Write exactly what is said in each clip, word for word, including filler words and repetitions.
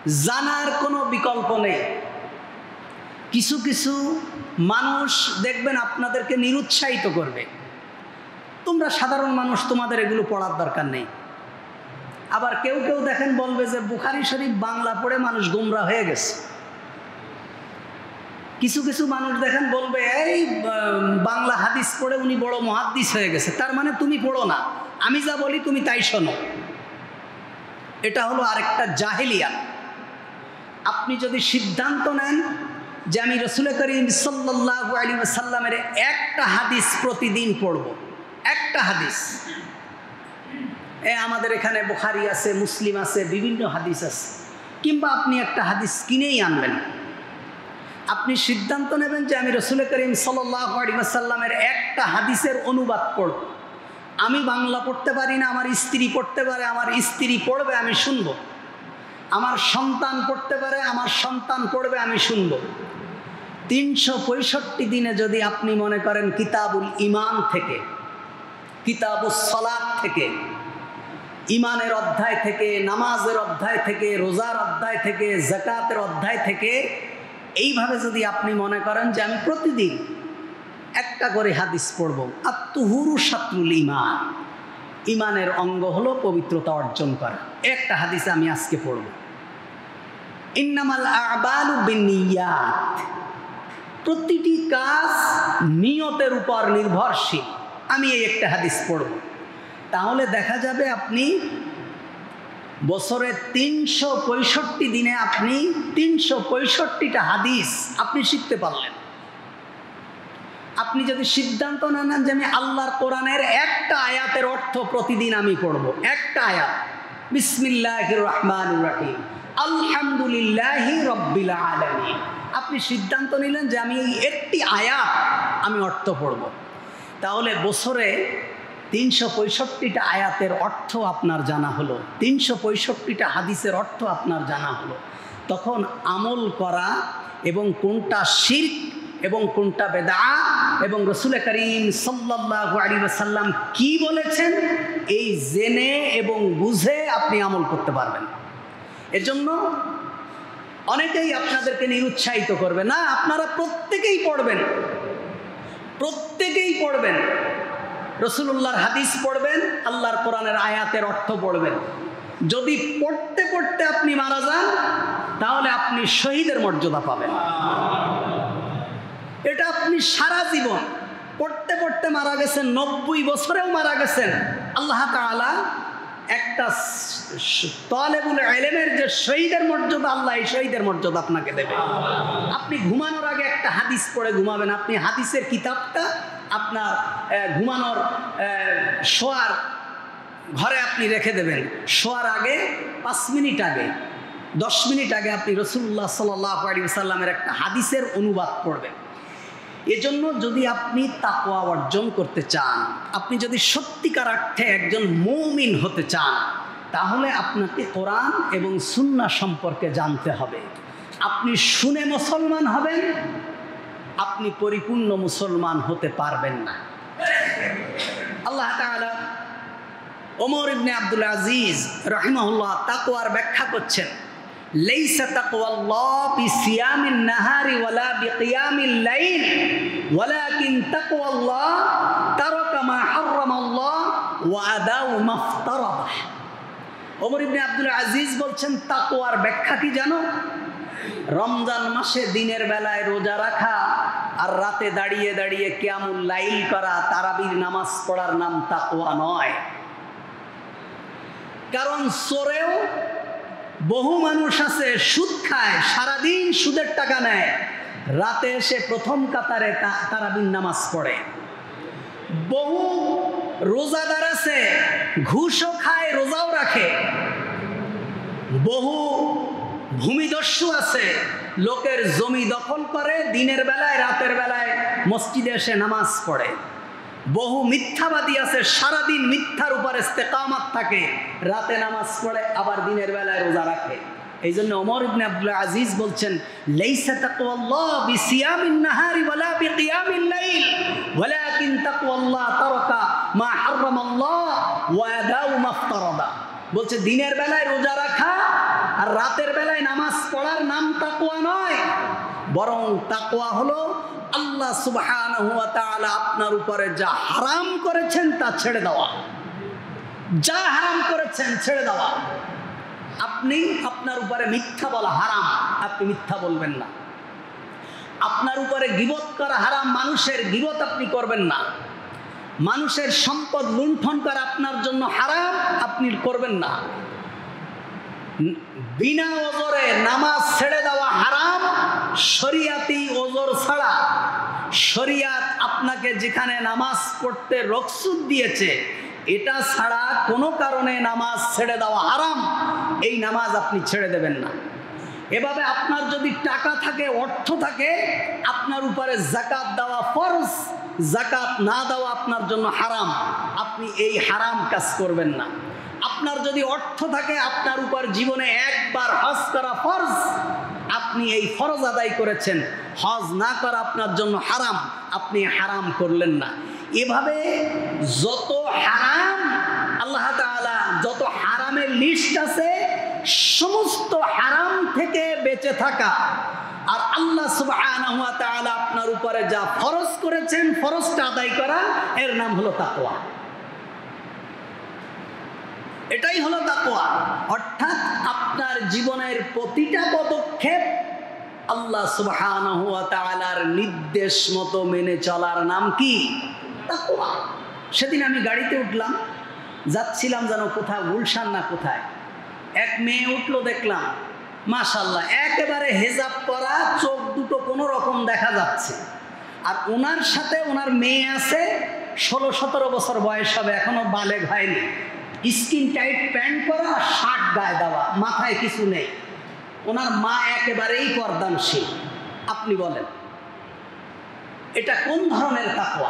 জানার কোনো বিকল্প নেই। কিছু কিছু মানুষ দেখবেন আপনাদেরকে নিরুৎসাহিত করবে, তোমরা সাধারণ মানুষ, তোমাদের এগুলো পড়ার দরকার নেই। আবার কেউ কেউ দেখেন বলবে যে বুখারী শরীফ বাংলা পড়ে মানুষ গোমরা হয়ে গেছে। কিছু কিছু মানুষ দেখেন বলবে এই বাংলা হাদিস পড়ে উনি বড় মুহাদ্দিস হয়ে গেছে, তার মানে তুমি পড়ো না, আমি যা বলি তুমি তাই শোনো। এটা হলো আরেকটা জাহেলিয়া। আপনি যদি সিদ্ধান্ত নেন যে আমি রাসূল করিম সাল্লাল্লাহু আলাইহি ওয়াসাল্লামের একটা হাদিস প্রতিদিন পড়ব, একটা হাদিস, এ আমাদের এখানে বুখারী আছে, মুসলিম আছে, বিভিন্ন হাদিস আছে, কিংবা আপনি একটা হাদিস কিনেই আনবেন, আপনি সিদ্ধান্ত নেবেন যে আমি রাসূল করিম সাল্লাল্লাহু আলাইহি ওয়াসাল্লামের একটা হাদিসের অনুবাদ পড়ব। আমি বাংলা পড়তে পারি না, আমার স্ত্রী পড়তে পারে, আমার স্ত্রী পড়বে, আমি শুনব। আমার সন্তান পড়তে পারে, আমার সন্তান পড়বে, আমি শুনব। তিনশো পঁয়ষট্টি দিনে যদি আপনি মনে করেন কিতাবুল ইমান থেকে, কিতাবুস সালাত থেকে, ইমানের অধ্যায় থেকে, নামাজের অধ্যায় থেকে, রোজার অধ্যায় থেকে, যাকাতের অধ্যায় থেকে, এইভাবে যদি আপনি মনে করেন যে আমি প্রতিদিন একটা করে হাদিস পড়ব, আত-তুহুরু শাতরুল ঈমান, ইমানের অঙ্গ হলো পবিত্রতা অর্জন করা, একটা হাদিস আমি আজকে পড়ব। ইন্নামাল আ'মালু বিন্নিয়াত, প্রতিটি কাজ নিয়তের উপর নির্ভরশীল, আমি এই একটা হাদিস পড়ব। তাহলে দেখা যাবে আপনি বছরে তিনশো পঁয়ষট্টি দিনে আপনি তিনশো পঁয়ষট্টিটা হাদিস আপনি শিখতে পারলেন। আপনি যদি সিদ্ধান্ত নেন যে আমি আল্লাহর কোরআনের একটা আয়াতের অর্থ প্রতিদিন আমি পড়ব, একটা আয়াত, বিসমিল্লাহির রহমানির রহিম, আলহামদুলিল্লাহি রাব্বিল আলামিন, আপনি সিদ্ধান্ত নিলেন যে আমি এই একটি আয়াত আমি অর্থ পড়ব, তাহলে বছরে তিনশো পঁয়ষট্টিটা আয়াতের অর্থ আপনার জানা হলো, তিনশো পঁয়ষট্টিটা হাদিসের অর্থ আপনার জানা হলো। তখন আমল করা এবং কোনটা শিরক এবং কোনটা বেদাত এবং রাসূল করিম সাল্লাল্লাহু আলাইহি ওয়াসাল্লাম কি বলেছেন, এই জেনে এবং বুঝে আপনি আমল করতে পারবেন। এজন্য অনেকেই আপনাদেরকে নিরুৎসাহিত করবে, না আপনারা প্রত্যেকেই পড়বেন, প্রত্যেকেই পড়বেন, রাসূলুল্লাহর হাদিস পড়বেন, আল্লাহর কোরআনের আয়াতের অর্থ পড়বেন। যদি পড়তে পড়তে আপনি মারা যান তাহলে আপনি শহীদের মর্যাদা পাবেন। এটা আপনি সারা জীবন পড়তে পড়তে মারা গেছেন, নব্বই বছরেও মারা গেছেন, আল্লাহ তাআলা একটা তালেবুল ইলমের যে শহীদের মর্যাদা, আল্লাহ এই শহীদের মর্যাদা আপনাকে দেবে। আপনি ঘুমানোর আগে একটা হাদিস পড়ে ঘুমাবেন, আপনি হাদিসের কিতাবটা আপনার ঘুমানোর শোয়ার ঘরে আপনি রেখে দেবেন, শোয়ার আগে পাঁচ মিনিট আগে, দশ মিনিট আগে আপনি রাসূলুল্লাহ সাল্লাল্লাহু আলাইহি ওয়াসাল্লামের একটা হাদিসের অনুবাদ পড়বেন। এজন্য যদি আপনি তাকওয়া অর্জন করতে চান, আপনি যদি সত্যিকার অর্থে একজন মুমিন হতে চান, তাহলে আপনাকে কোরআন এবং সুন্নাহ সম্পর্কে জানতে হবে। আপনি শুনে মুসলমান হবেন, আপনি পরিপূর্ণ মুসলমান হতে পারবেন না। আল্লাহ তাআলা ওমর ইবনে আব্দুল আজিজ রাহিমাহুল্লাহ তাকওয়ার ব্যাখ্যা করছেন, লাইসা তাকওয়াল্লাহ বিসিয়ামিন নাহারি ওয়ালা বিকিয়ামিল লাইল ওয়ালাকিন তাকওয়াল্লাহ তারাকা মা হারামাল্লাহ ওয়া আদাউ মা ইফতারাদাহ। ওমর ইবনে আব্দুল আজিজ বলছেন তাকওয়ার ব্যাখ্যা কি জানো? রমজান মাসে দিনের বেলায় রোজা রাখা আর রাতে দাঁড়িয়ে দাঁড়িয়ে কিয়ামুল লাইল করা, তারাবির নামাজ পড়ার নাম তাকওয়া নয়। কারণ চোরেও বহু মানুষ আছে সুদ খায়, সারাদিন সুদের টাকা নেয়, রাতে এসে প্রথম কাতারে তারাবির নামাজ পড়ে। বহু রোজাদার আছে ঘুষও খায়, রোজাও রাখে। বহু ভূমিদস্যু আছে লোকের জমি দখল করে, দিনের বেলায় রাতের বেলায় মসজিদে এসে নামাজ পড়ে। বহু মিথ্যাবাদী আছে সারাদিন মিথ্যার উপর ইস্তেকামাত থাকে, রাতে নামাজ পড়ে আবার দিনের বেলায় রোজা রাখে। এই জন্য ওমর ইবনে আব্দুল আজিজ বলছেন, লাইসা তাকওয়াল্লাহ বিসিয়ামিন নাহারি ওয়ালা বিকিয়ামিল লাইল ওয়ালাকিন তাকওয়াল্লাহ তারাকা মা হারামাল্লাহ ওয়া আদাউ মা ইফতারাদা। বলছে দিনের বেলায় রোজা রাখা আর রাতের বেলায় নামাজ নামাজ পড়ার নাম তাকওয়া নয়, বরং তাকওয়া হলো আল্লাহ সুবহানাহু ওয়া তাআলা আপনার উপরে যা হারাম করেছেন তা ছেড়ে দেওয়া, যা হারাম করেছেন ছেড়ে দেওয়া। আপনি আপনার উপরে মিথ্যা বলা হারাম, আপনি মিথ্যা বলবেন না। আপনার উপরে গীবত করা হারাম, মানুষের গীবত আপনি করবেন না। মানুষের সম্পদ লুণ্ঠন করা আপনার জন্য হারাম, আপনি করবেন না। বিনা ওজরে নামাজ ছেড়ে দেওয়া হারাম, শরিয়াতি ওজর ছাড়া। শরিয়াত আপনাকে যেখানে নামাজ পড়তে রুখসত দিয়েছে, এটা ছাড়া কোনো কারণে নামাজ ছেড়ে দেওয়া হারাম, এই নামাজ আপনি ছেড়ে দেবেন না। এভাবে আপনার যদি টাকা থাকে, অর্থ থাকে, আপনার উপরে যাকাত দেওয়া ফরজ, যাকাত না দেওয়া আপনার জন্য হারাম, আপনি এই হারাম কাজ করবেন না। আপনার যদি অর্থ থাকে, আপনার উপর জীবনে একবার হজ করা ফরজ, আপনি এই ফরজ আদায় করেছেন, হজ না করা আপনার জন্য হারাম, আপনি হারাম করলেন না। এভাবে যত হারাম আল্লাহ তাআলা, যত হারামের লিস্ট আছে, সমস্ত হারাম থেকে বেঁচে থাকা, আর আল্লাহ সুবহানাহু ওয়া তাআলা আপনার উপরে যা ফরজ করেছেন, ফরজটা আদায় করা, এর নাম হলো তাকওয়া। এটাই হলো তাকওয়া। অর্থাৎ আপনার জীবনের প্রতিটা পদক্ষেপ আল্লাহ সুবহানাহু ওয়া তাআলার নির্দেশ মতো মেনে চলার নাম কি? তাকওয়া। সেদিন আমি গাড়িতে উঠলাম, যাচ্ছিলাম যেন কোথায় গুলশান না কোথায়, এক মেয়ে উঠলো, দেখলাম মাশাআল্লাহ একেবারে হেজাব পরা, চোখ দুটো কোনো রকম দেখা যাচ্ছে, আর ওনার সাথে ওনার মেয়ে আছে, ষোলো সতেরো বছর বয়স হবে, এখনো বালেগ হয়নি, স্কিন টাইট প্যান্ট পরা, শার্ট গায়ে দেওয়া, মাথায় কিছু নেই। ওনার মা একেবারেই পর্দানশীল। আপনি বলেন এটা কোন ধরনের তাকওয়া?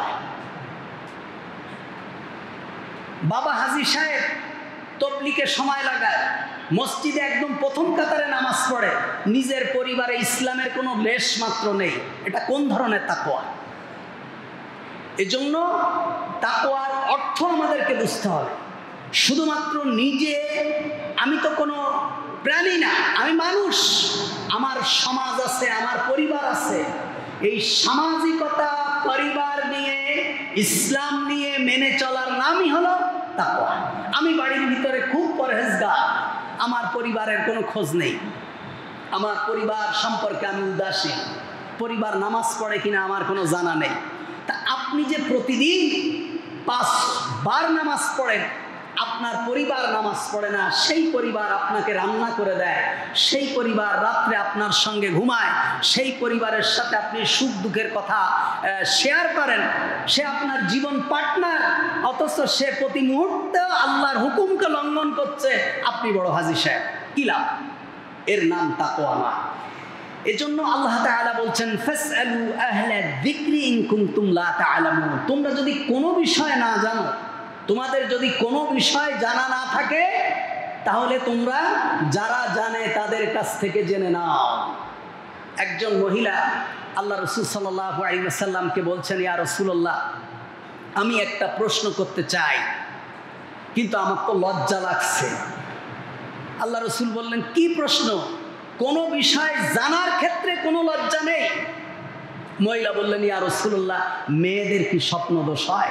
বাবা হাজী সাহেব তবলিগে সময় লাগায়, মসজিদে একদম প্রথম কাতারে নামাজ পড়ে, নিজের পরিবারে ইসলামের কোনো লেশ মাত্র নেই। এটা কোন ধরনের তাকওয়া? এজন্য তাকওয়ার অর্থ আমাদেরকে বুঝতে হবে। শুধুমাত্র নিজে, আমি তো কোনো প্রাণী না, আমি মানুষ, আমার সমাজ আছে, আমার পরিবার আছে, এই সামাজিকতা, পরিবার নিয়ে, ইসলাম নিয়ে মেনে চলার নামই হলো তাকওয়া। আমি বাড়ির ভিতরে খুব পরহেজগার, আমার পরিবারের কোনো খোঁজ নেই, আমার পরিবার সম্পর্কে আমি উদাসীন, পরিবার নামাজ পড়ে কিনা আমার কোনো জানা নেই। তা আপনি যে প্রতিদিন পাঁচ বার নামাজ পড়েন, আপনার পরিবার নামাজ পড়ে না, সেই পরিবার আপনাকে রান্না করে দেয়, সেই পরিবার রাত্রে আপনার সঙ্গে ঘুমায়, সেই পরিবারের সাথে আপনি সুখ দুঃখের কথা শেয়ার করেন, সে আপনার জীবন পার্টনার, অথচ সে প্রতি মুহূর্তে আল্লাহর হুকুমকে লঙ্ঘন করছে, আপনি বড় হাজী সাহেব, কি লাভ? এর নাম তাকওয়া না। এজন্য আল্লাহ তাআলা বলছেন, ফাসআলু আহলা যিকরি ইন কুনতুম লা তা'লামুন। তোমরা যদি কোনো বিষয় না জানো, তোমাদের যদি কোনো বিষয় জানা না থাকে, তাহলে তোমরা যারা জানে তাদের কাছ থেকে জেনে নাও। একজন মহিলা আল্লাহ রাসূল সাল্লাল্লাহু আলাইহি ওয়াসাল্লামকে বলছেন, ইয়া রাসূলুল্লাহ, আমি একটা প্রশ্ন করতে চাই, কিন্তু আমার তো লজ্জা লাগছে। আল্লাহ রাসূল বললেন, কি প্রশ্ন? কোনো বিষয় জানার ক্ষেত্রে কোনো লজ্জা নেই। মহিলা বললেন, ইয়া রাসূলুল্লাহ, মেয়েদের কি স্বপ্ন দোষ হয়?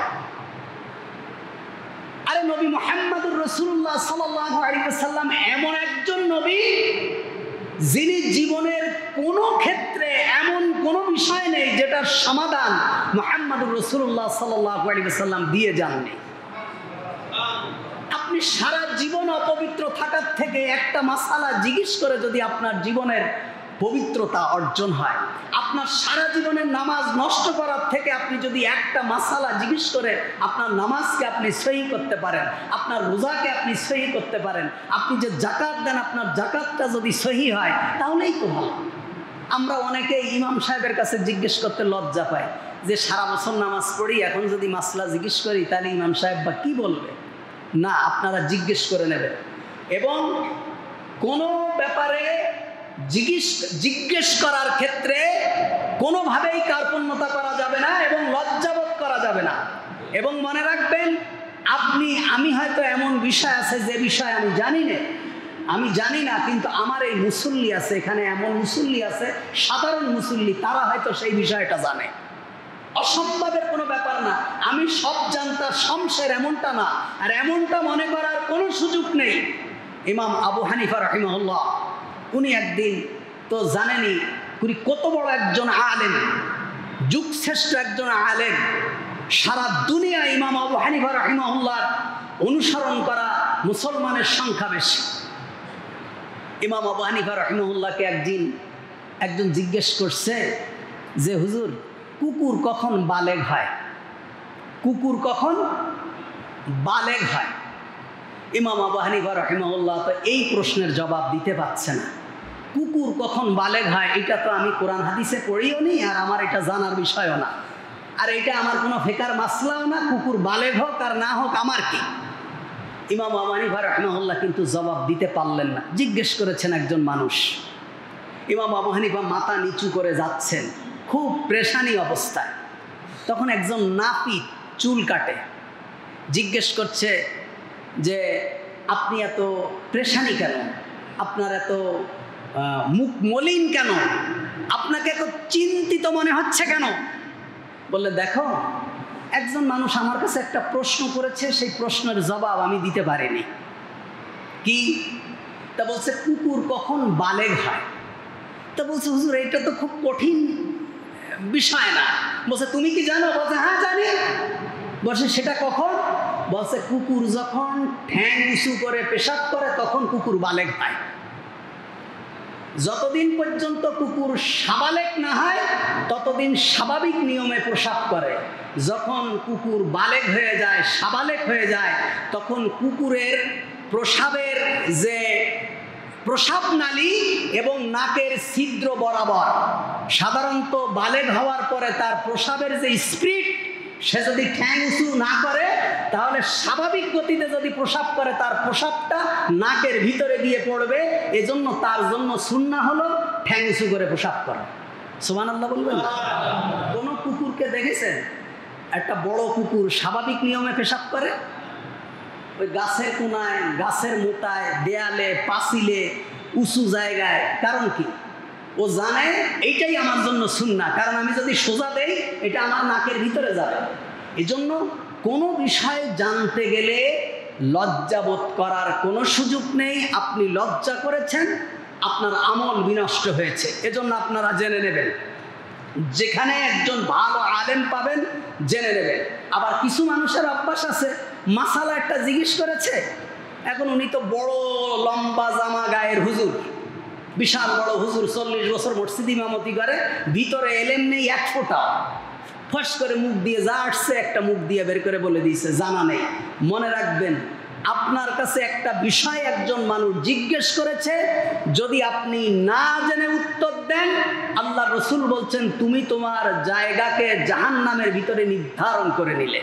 আরে নবী মুহাম্মদুর রাসূলুল্লাহ সাল্লাল্লাহু আলাইহি ওয়াসাল্লাম এমন একজন নবী, যিনি জীবনের কোনো ক্ষেত্রে এমন কোনো বিষয় নেই যেটার সমাধান মুহাম্মদুর রাসূলুল্লাহ সাল্লাল্লাহু আলাইহি ওয়াসাল্লাম দিয়ে যাননি। আপনি সারা জীবন অপবিত্র থাকার থেকে একটা মাসালা জিজ্ঞেস করে যদি আপনার জীবনের পবিত্রতা অর্জন হয়, আপনার সারা জীবনের নামাজ নষ্ট করার থেকে আপনি যদি একটা মাসালা জিজ্ঞেস করে আপনার নামাজকে আপনি সহি করতে পারেন, আপনার রোজাকে আপনি সহি করতে পারেন, আপনি যে জাকাত দেন আপনার জাকাতটা যদি সহি হয়, তাহলেই তো ভালো। আমরা অনেকে ইমাম সাহেবের কাছে জিজ্ঞেস করতে লজ্জা পাই, যে সারা বছর নামাজ পড়ি, এখন যদি মাসলা জিজ্ঞেস করি তাহলে ইমাম সাহেব বা কী বলবে? না, আপনারা জিজ্ঞেস করে নেবেন। এবং কোনো ব্যাপারে জিজ্ঞেস জিজ্ঞেস করার ক্ষেত্রে কোনোভাবেই কার্পণ্যতা করা যাবে না এবং লজ্জাবোধ করা যাবে না। এবং মনে রাখবেন, আপনি, আমি হয়তো এমন বিষয় আছে যে বিষয় আমি জানি না, আমি জানি না, কিন্তু আমার এই মুসল্লি আছে, এখানে এমন মুসল্লি আছে সাধারণ মুসল্লি, তারা হয়তো সেই বিষয়টা জানে। অসম্ভবের কোনো ব্যাপার না। আমি সব জানতা শমশের এমনটা না, আর এমনটা মনে করার কোনো সুযোগ নেই। ইমাম আবু হানিফা রাহিমাহুল্লাহ উনি একদিন তো জানেনই উনি কত বড় একজন আলেম, যুগশ্রেষ্ঠ একজন আলেম। সারা দুনিয়া ইমাম আবু হানিফা রাহিমাহুল্লাহ অনুসরণ করা মুসলমানের সংখ্যা বেশি। ইমাম আবু হানিফা রাহিমাহুল্লাহকে একদিন একজন জিজ্ঞেস করছে যে হুজুর, কুকুর কখন বালেগ হয়? কুকুর কখন বালেগ হয়? ইমাম আবু হানিফা রাহিমাহুল্লাহ তো এই প্রশ্নের জবাব দিতে পারছে না। কুকুর কখন বালেগ হয় এটা তো আমি কোরআন হাদিসে পড়িও নি, আর আমার এটা জানার বিষয়ও না, আর এটা আমার কোনো ফিকার মাসলাও না। কুকুর বালেগ হোক আর না হোক আমার কি? ইমাম আবু হানিফা রাহিমাহুল্লাহ কিন্তু জবাব দিতে পারলেন না। জিজ্ঞেস করেছেন একজন মানুষ। ইমাম আবু হানিফা মাথা নিচু করে যাচ্ছেন, খুব পেরেশানি অবস্থায়। তখন একজন নাপিত চুল কাটে, জিজ্ঞেস করছে যে আপনি এত পেরেশানি কেন? আপনার এত মুখ মলিন কেন? আপনাকে এত চিন্তিত মনে হচ্ছে কেন? বললে, দেখো, একজন মানুষ আমার কাছে একটা প্রশ্ন করেছে, সেই প্রশ্নের জবাব আমি দিতে পারিনি। কি? তা বলছে কুকুর কখন বালেগ হয়? তা বলছে হুজুর, এটা তো খুব কঠিন বিষয় না। বলছে তুমি কি জানো? বলছে হ্যাঁ জানি। বলছে সেটা কখন? বলছে কুকুর যখন ঠ্যাং উঁচু করে পেশাব করে তখন কুকুর বালেগ হয়। যতদিন পর্যন্ত কুকুর সাবালেগ না হয় ততদিন স্বাভাবিক নিয়মে প্রসাব করে। যখন কুকুর বালেগ হয়ে যায়, সাবালেগ হয়ে যায়, তখন কুকুরের প্রসাবের যে প্রসাব নালী এবং নাকের ছিদ্র বরাবর, সাধারণত বালেগ হওয়ার পরে তার প্রসাবের যে স্পিড, সে যদি ঠ্যাং উঁচু না করে তাহলে স্বাভাবিক গতিতে যদি প্রসাব করে তার প্রসাবটা নাকের ভিতরে গিয়ে পড়বে। এজন্য তার জন্য সুন্নাহ হলো ঠ্যাং উঁচু করে প্রসাব করা। সুবহানাল্লাহ বলবেন। কোন কুকুরকে দেখেছেন একটা বড় কুকুর স্বাভাবিক নিয়মে পেশাব করে? ওই গাছের কোনায়, গাছের মোটায়, দেয়ালে, পাঁচিলে, উঁচু জায়গায়। কারণ কি? ও জানে এইটাই আমার জন্য সুন্নাহ, কারণ আমি যদি সোজা দেই এটা আমার নাকের ভিতরে যাবে। এজন্য কোনো বিষয় জানতে গেলে লজ্জাবোধ করার কোনো সুযোগ নেই। আপনি লজ্জা করেছেন, আপনার আমল বিনষ্ট হয়েছে। এজন্য আপনারা জেনে নেবেন, যেখানে একজন ভালো আলেম পাবেন জেনে নেবেন। আবার কিছু মানুষের অভ্যাস আছে, মাসালা একটা জিজ্ঞেস করেছে, এখন উনি তো বড় লম্বা জামা গায়ের হুজুর, বিশাল বড় হুজুর, চল্লিশ বছর মসজিদ ইমামতি করে, ভিতরে এলেম নেই এক ফোঁটা। ফস করে মুখ দিয়ে যা আসছে একটা মুখ দিয়ে বের করে বলে দিয়েছে, জানা নেই। মনে রাখবেন, আপনার কাছে একটা বিষয় একজন মানুষ জিজ্ঞেস করেছে, যদি আপনি না জেনে উত্তর দেন, আল্লাহ রসুল বলছেন তুমি তোমার জায়গাকে জাহান্নামের ভিতরে নির্ধারণ করে নিলে।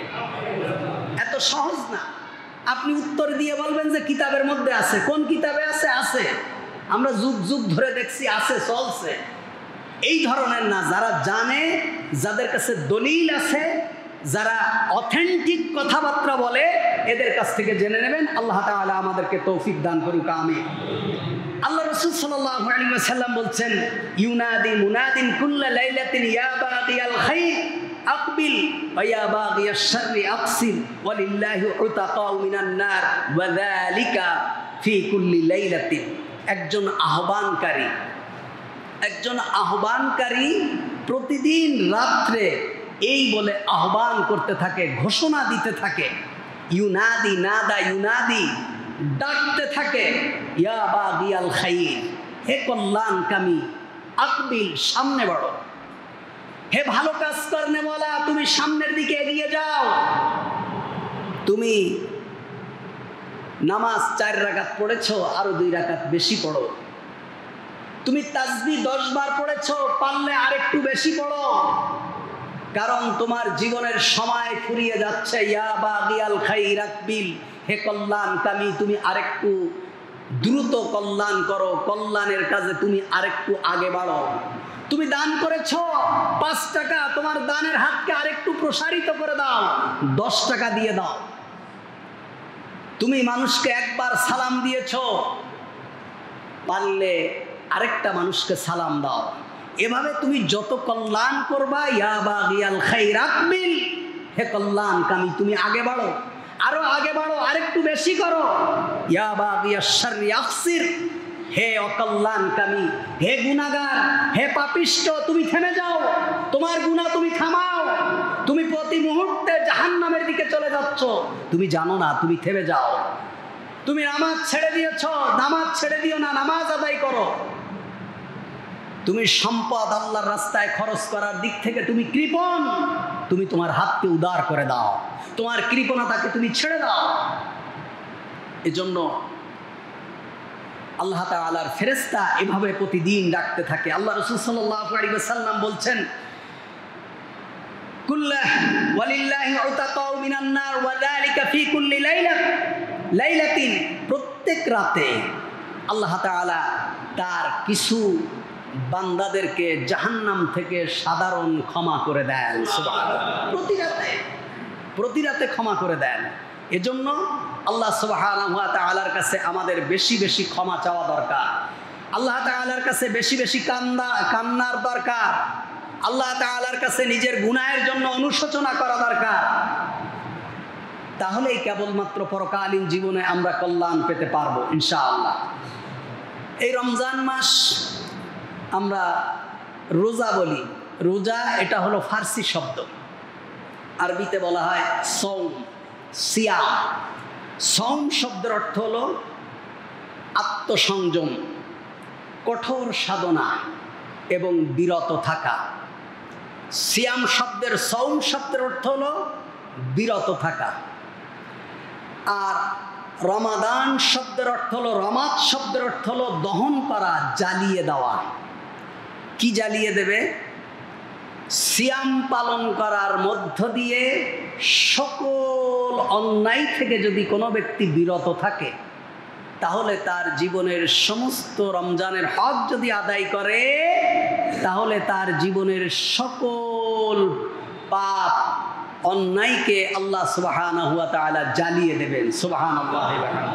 এত সহজ না। আপনি উত্তর দিয়ে বলবেন যে কিতাবের মধ্যে আছে। কোন কিতাবে আছে? আছে, আমরা যুগ যুগ ধরে দেখছি, আছে, চলছে। এই ধরনের না। যারা জানে, যাদের কাছে দলিল আছে, যারা অথেন্টিক কথাবার্তা বলে, এদের কাছ থেকে জেনে নেবেন। আল্লাহ তাআলা আমাদেরকে তৌফিক দান করুক, আমিন। আল্লাহ রাসূল সাল্লাল্লাহু আলাইহি ওয়াসাল্লাম বলছেন, ইউনাদি মুনাদিন কুল্লা লাইলাতিন ইয়া বাগিয়াল খাইর আকবিল ওয়া ইয়া বাগিয়াশ শাররি আকসির ওয়ালিল্লাহি উতাকাউ মিনান নার ওয়া যালিকা ফি কুল্লি লাইলাতিন। একজন আহ্বানকারী, একজন আহ্বানকারী প্রতিদিন রাত্রে এই বলে আহ্বান করতে থাকে, ঘোষণা দিতে থাকে। ইউনাদি, নাদা ইউনাদি, ডাকতে থাকে, ইয়া বাগিয়াল খাইর, হে কল্যাণকামী, আকবিল, সামনে বাড়ো। হে ভালো কাজ করনে বলা, তুমি সামনের দিকে এগিয়ে যাও। তুমি নামাজ চার রাকাত পড়েছো, আরো দুই রাকাত বেশি পড়ো। তুমি তাসবিহ দশ বার পড়েছো, পারলে আরেকটু বেশি পড়ো, কারণ তোমার জীবনের সময় ফুরিয়ে যাচ্ছে। ইয়া বাগিয়াল খাইর আকবিল, হে কল্যাণকামী, তুমি আরেকটু দ্রুত কল্যাণ করো, কল্যাণের কাজে তুমি আরেকটু আগে বাড়ো। তুমি দান করেছো পাঁচ টাকা, তোমার দানের হাতকে আরেকটু প্রসারিত করে দাও, দশ টাকা দিয়ে দাও। তুমি মানুষকে একবার সালাম দিয়েছো, পারলে আরেকটা মানুষকে সালাম দাও। এভাবে তুমি যত কল্যাণ করবা, ইয়া বাগিয়াল খাইরাত বিল, হে কল্যাণকামী তুমি আগে বাড়ো, আরো আগে বাড়ো, আরেকটু বেশি করো। ইয়া বাগিয়াশ শাররি আকসির, হে অকল্যাণকামী, হে গুনাহগার, হে পাপিষ্ঠ, তুমি থেমে যাও, তোমার গুনাহ তুমি থামাও। তুমি প্রতি মুহূর্তে জাহান্নামের দিকে চলে যাচ্ছ, তুমি জানো না, তুমি থেমে যাও। তুমি নামাজ ছেড়ে দিয়েছ, নামাজ ছেড়ে দিও না, নামাজ আদায় করো। তুমি সম্পদ আল্লাহর রাস্তায় খরচ করার দিক থেকে তুমি কৃপণ, তুমি তোমার হাতকে উদার করে দাও, তোমার কৃপণতাকে তুমি ছেড়ে দাও। এজন্য আল্লাহ তাআলার ফেরেশতা এভাবে প্রতিদিন ডাকতে থাকে। আল্লাহ রাসূল সাল্লাল্লাহু আলাইহি ওয়াসাল্লাম বলছেন, কুল্লা ওয়ালিল্লাহি উতাকাউ মিনান নার ওয়া যালিকা ফি কুল্লি লাইলা লাইলাতিন, প্রত্যেক রাতে আল্লাহ তাআলা তার কিছু বান্দাদেরকে জাহান্নাম থেকে সাধারণ ক্ষমা করে দেন। সুবহানাল্লাহ, প্রতি রাতে প্রতি রাতে ক্ষমা করে দেন। এজন্য আল্লাহ সুবহানাহু ওয়া তাআলার কাছে আমাদের বেশি বেশি ক্ষমা চাওয়া দরকার। আল্লাহ তাআলার কাছে বেশি বেশি কান্না কান্নার দরকার। আল্লাহ তাআলার কাছে নিজের গুনাহের জন্য অনুশোচনা করা দরকার। তাহলেই কেবলমাত্র পরকালীন জীবনে আমরা কল্যাণ পেতে পারবো ইনশাআল্লাহ। এই রমজান মাস আমরা রোজা বলি। রোজা এটা হলো ফার্সি শব্দ, আরবিতে বলা হয় সৌম, সিয়াম। সৌম শব্দের অর্থ হলো আত্মসংযম, কঠোর সাধনা এবং বিরত থাকা। সিয়াম শব্দের সৌম শব্দের অর্থ হলো বিরত থাকা। আর রমাদান শব্দের অর্থ হলো, রমাত শব্দের অর্থ হলো দহন করা, জ্বালিয়ে দেওয়া। কি জ্বালিয়ে দেবে? সিয়াম পালন করার মধ্য দিয়ে সকল অন্যায় থেকে যদি কোনো ব্যক্তি বিরত থাকে, তাহলে তার জীবনের সমস্ত রমজানের হক যদি আদায় করে, তাহলে তার জীবনের সকল পাপ অন্যায়কে আল্লাহ সুবহানাহু ওয়া তাআলা জ্বালিয়ে দেবেন। সুবহানাল্লাহ।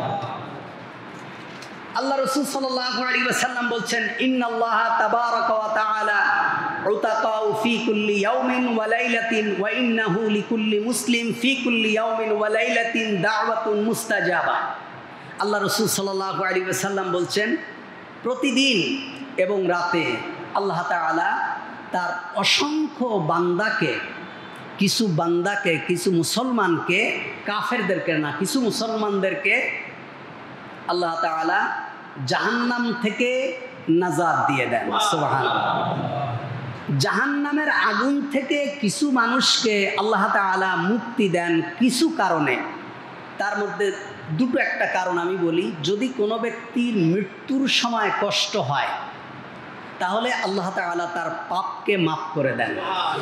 আল্লাহ রাসূল সাল্লাল্লাহু আলাইহি ওয়াসাল্লাম বলছেন, ইন্নাল্লাহা তাবারাকা ওয়া তাআলা উতাকাউ ফি কুল্লি ইয়াউমিন ওয়া লাইলাতিন ওয়া ইন্নাহু লিকুল্লি মুসলিম ফি কুল্লি ইয়াউমিন ওয়া লাইলাতিন দাওয়াতুন মুস্তাজাবা। আল্লাহ রাসূল সাল্লাল্লাহু আলাইহি ওয়াসাল্লাম বলছেন, প্রতিদিন এবং রাতে আল্লাহ তাআলা তার অসংখ্য বান্দাকে, কিছু বান্দাকে, কিছু মুসলমানকে, কাফেরদেরকে না, কিছু মুসলমানদেরকে আল্লাহ তাআলা জাহান্নাম থেকে নাজাত দিয়ে দেন। সুবহানাল্লাহ। জাহান্নামের আগুন থেকে কিছু মানুষকে আল্লাহ তাআলা মুক্তি দেন কিছু কারণে। তার মধ্যে দুটো একটা কারণ আমি বলি। যদি কোনো ব্যক্তির মৃত্যুর সময় কষ্ট হয়, তাহলে আল্লাহ তাআলা তার পাপকে মাফ করে দেন।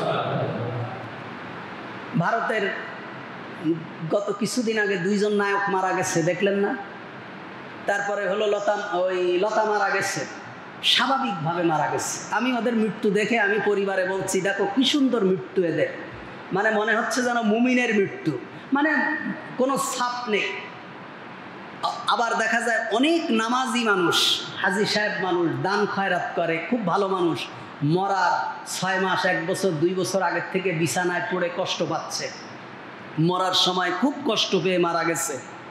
ভারতের গত কিছুদিন আগে দুইজন নায়ক মারা গেছে, দেখলেন না? তারপরে হলো লতা, ওই লতা মারা গেছে, স্বাভাবিকভাবে মারা গেছে। আমি ওদের মৃত্যু দেখে আমি পরিবারে বলছি, দেখো কি সুন্দর মৃত্যু এদের, মানে মনে হচ্ছে যেন মুমিনের মৃত্যু, মানে কোনো ছাপ নেই। আবার দেখা যায় অনেক নামাজি মানুষ, হাজি সাহেব মানুষ, দান খয়রাত করে, খুব ভালো মানুষ, মরার ছয় মাস এক বছর দুই বছর আগের থেকে বিছানায় পড়ে কষ্ট পাচ্ছে, মরার সময় খুব কষ্ট পেয়ে মারা গেছে।